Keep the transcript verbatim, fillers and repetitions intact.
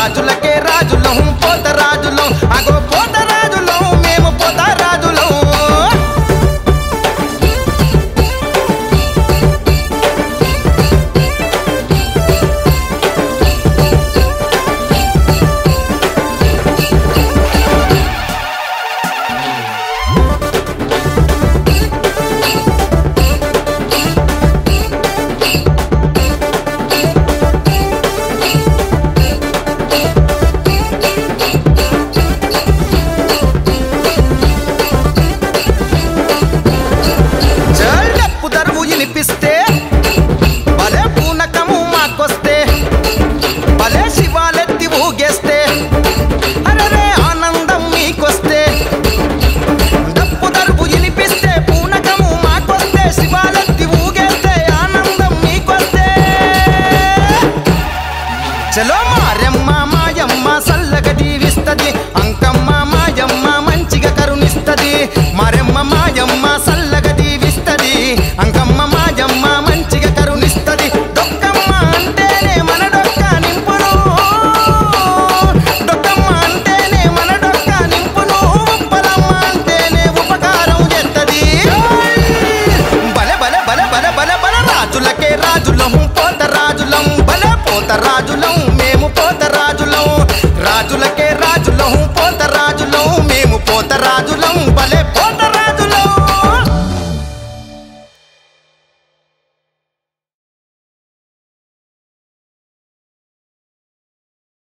రాజులకే రాజులం పోత రాజులం అగో పోత రాజులం మేము పోత రాజులం చలో మారమ్మ మాయమ్మ సల్లగా దీవిస్తది అంకమ్మ మాయమ్మ మంచిగా కరుణిస్తది మారమ్మ మాయమ్మ సల్లగా దీవిస్తది అంకమ్మ మాయమ్మ మంచిగా కరుణిస్తది డొక్కమ్మ అంటేనే మన డొక్క నింపును డొక్కమ్మ అంటేనే మన డొక్క నింపును ఉప్పలమ్మ అంటేనే ఉపకారం చేస్తది బలే బలే బలే బలే బలే బలే రాజులకే రాజులం పోత రాజులం బలే పోత రాజులం